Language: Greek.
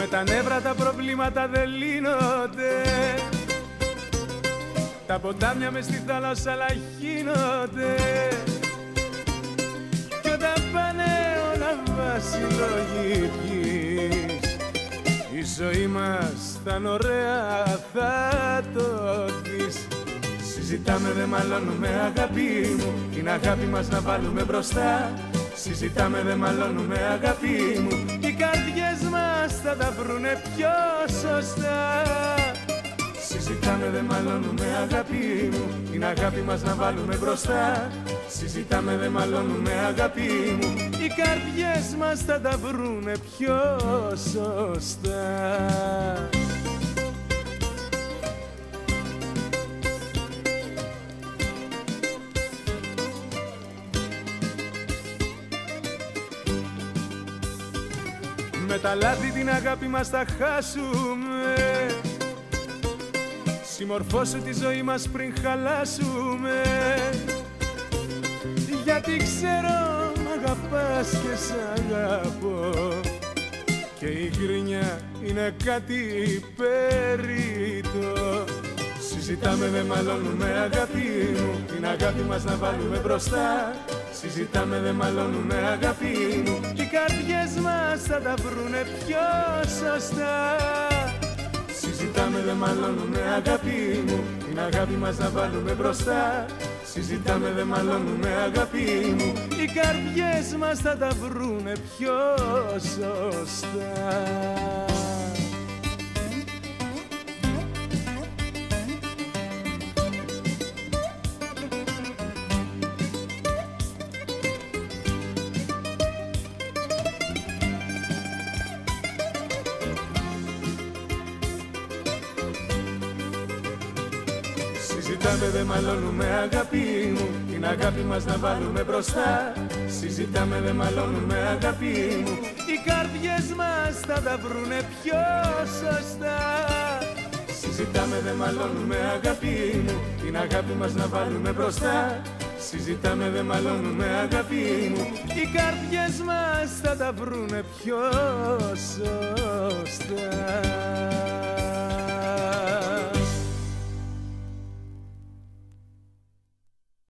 Με τα νεύρα τα προβλήματα δεν λύνονται, τα ποτάμια μες στη θάλασσα λαχύνονται, κι όταν πάνε όλα βάση λογικής, η ζωή μας θα είναι ωραία, θα το δεις. Συζητάμε, δε μαλώνουμε αγάπη μου, την αγάπη μας να βάλουμε μπροστά. Συζητάμε, δε μαλώνουμε αγάπη μου, οι καρδιές μας θα τα βρουνε πιο σωστά. Συζητάμε, δε μαλώνουμε αγάπη μου, την αγάπη μας να βάλουμε μπροστά. Συζητάμε, δε μαλώνουμε αγάπη μου, οι καρδιές μας θα τα βρουνε πιο σωστά. Με τα λάθη την αγάπη μας θα χάσουμε, συμμορφώσου τη ζωή μας πριν χαλάσουμε. Γιατί ξέρω μ' αγαπάς και σ' αγαπώ, και η γκρίνια είναι κάτι περίτω. Συζητάμε, δε μαλώνουμε αγάπη μου, την αγάπη μας να βάλουμε μπροστά. Συζητάμε, δε μαλώνουμε αγάπη μου, οι καρδιές μας θα τα βρουνε πιο σωστά. Συζητάμε, δε μαλώνουμε αγάπη μου, την αγάπη μας να βάλουμε μπροστά. Συζητάμε, δε μαλώνουμε αγάπη μου, οι καρδιές μας θα τα βρουνε πιο σωστά. Συζητάμε, δε μαλώνουμε αγάπη μου, την αγάπη μας να βάλουμε μπροστά. Συζητάμε, δε μαλώνουμε αγάπη μου, οι καρδιές μας θα τα βρουνε πιο σωστά. Συζητάμε, δε μαλώνουμε αγάπη μου, την αγάπη μας να βάλουμε μπροστά. Συζητάμε, δε μαλώνουμε αγάπη μου, οι καρδιές μας θα τα βρουνε πιο σωστά.